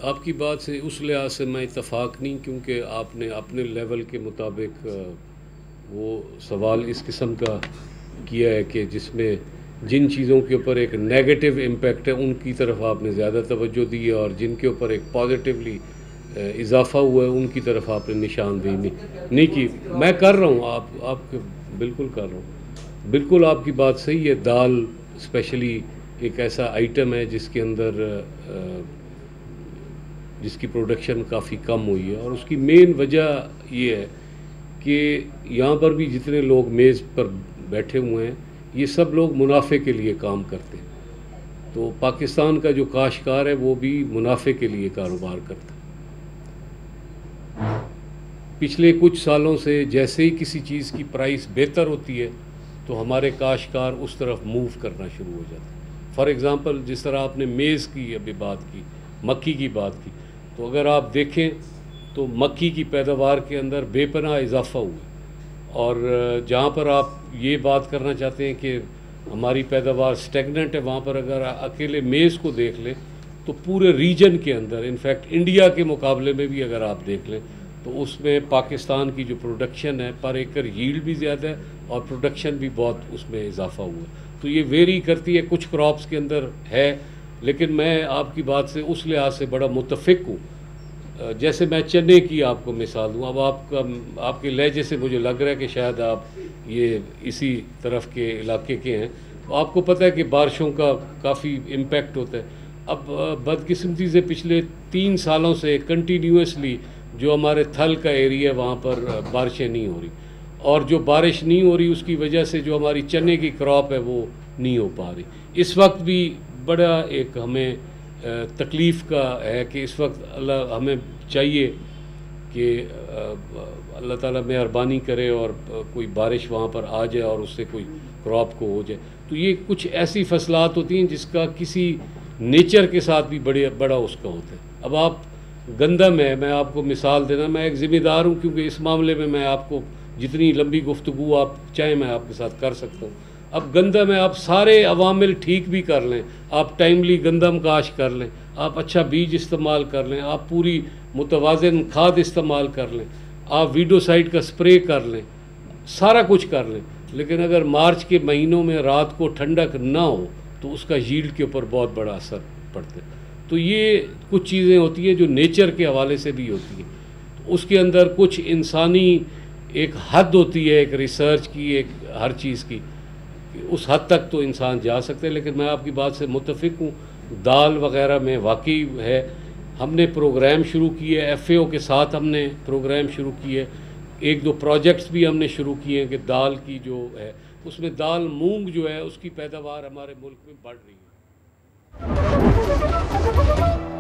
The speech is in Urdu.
آپ کی بات سے اس لحاظ سے میں اتفاق نہیں، کیونکہ آپ نے اپنے لیول کے مطابق وہ سوال اس قسم کا کیا ہے کہ جس میں جن چیزوں کے اوپر ایک نیگیٹو امپیکٹ ہے ان کی طرف آپ نے زیادہ توجہ دی ہے، اور جن کے اوپر ایک پازیٹیولی اضافہ ہوا ہے ان کی طرف آپ نے نشاندہی نہیں کی۔ میں کر رہا ہوں، آپ بالکل کر رہا ہوں، بالکل آپ کی بات صحیح ہے۔ دال اسپیشلی ایک ایسا آئٹم ہے جس کے اندر جس کی پروڈکشن کافی کم ہوئی ہے، اور اس کی مین وجہ یہ ہے کہ یہاں پر بھی جتنے لوگ میز پر بیٹھے ہوئے ہیں یہ سب لوگ منافع کے لیے کام کرتے ہیں۔ تو پاکستان کا جو کاشتکار ہے وہ بھی منافع کے لیے کاروبار کرتا ہے۔ پچھلے کچھ سالوں سے جیسے ہی کسی چیز کی پرائس بہتر ہوتی ہے تو ہمارے کاشتکار اس طرف موو کرنا شروع ہو جاتے ہیں۔ فار ایگزامپل جس طرح آپ نے میز کی ابھی بات کی، مکی کی بات کی، تو اگر آپ دیکھیں تو مکی کی پیداوار کے اندر بے پناہ اضافہ ہوا ہے، اور جہاں پر آپ یہ بات کرنا چاہتے ہیں کہ ہماری پیداوار سٹیگننٹ ہے، وہاں پر اگر اکیلے میز کو دیکھ لیں تو پورے ریجن کے اندر، انفیکٹ انڈیا کے مقابلے میں بھی اگر آپ دیکھ لیں تو اس میں پاکستان کی جو پروڈکشن ہے پر ایکر ییلڈ بھی زیادہ ہے اور پروڈکشن بھی بہت اس میں اضافہ ہوا ہے۔ تو یہ ویری کرتی ہے، کچھ کراپس کے اندر ہے، لیکن میں آپ کی بات سے اس لحاظ سے بڑا متفق ہوں۔ جیسے میں چنے کی آپ کو مثال دوں، اب آپ کے لہجے سے مجھے لگ رہا ہے کہ شاید آپ یہ اسی طرف کے علاقے کے ہیں، تو آپ کو پتہ ہے کہ بارشوں کا کافی امپیکٹ ہوتا ہے۔ اب بدقسمتی سے پچھلے 3 سالوں سے کنٹینیوسلی جو ہمارے تھل کا ایریا ہے وہاں پر بارشیں نہیں ہو رہی، اور جو بارش نہیں ہو رہی اس کی وجہ سے جو ہماری چنے کی کراپ ہے وہ نہیں ہو پا رہی۔ اس وقت بھی بڑا ایک ہمیں تکلیف کا ہے کہ اس وقت اللہ ہمیں چاہیے کہ اللہ تعالیٰ مہربانی کرے اور کوئی بارش وہاں پر آ جائے اور اس سے کوئی کراپ کو ہو جائے۔ تو یہ کچھ ایسی فصلات ہوتی ہیں جس کا کسی نیچر کے ساتھ بھی بڑا اس کا ہوتا ہے۔ اب آپ گندم ہے، میں آپ کو مثال دینا، میں ایک ذمہ دار ہوں کیونکہ اس معاملے میں آپ کو جتنی لمبی گفتگو آپ چاہیں میں آپ کے ساتھ کر سکتا ہوں۔ اب گندم ہے، آپ سارے عوامل ٹھیک بھی کر لیں، آپ ٹائملی گندم کاشت کر لیں، آپ اچھا بیج استعمال کر لیں، آپ پوری متوازن کھاد استعمال کر لیں، آپ ویڈوسائڈ کا سپرے کر لیں، سارا کچھ کر لیں، لیکن اگر مارچ کے مہینوں میں رات کو ٹھنڈک نہ ہو تو اس کا ییلڈ کے اوپر بہت بڑا اثر پڑتا ہے۔ تو یہ کچھ چیزیں ہوتی ہیں جو نیچر کے حوالے سے بھی ہوتی ہیں، تو اس کے اندر کچھ انسانی ایک حد ہوتی ہے، ایک ریسرچ کی، ایک ہر چیز کی، اس حد تک تو انسان جا سکتے ہیں۔ لیکن میں آپ کی بات سے متفق ہوں، دال وغیرہ میں واقعی ہے، ہم نے پروگرام شروع کیے، ایف اے او کے ساتھ ہم نے پروگرام شروع کیے، 1-2 پروجیکٹس بھی ہم نے شروع کیے ہیں کہ دال کی جو ہے اس میں دال مونگ جو ہے اس کی پیداوار ہمارے ملک میں بڑھ رہی ہے۔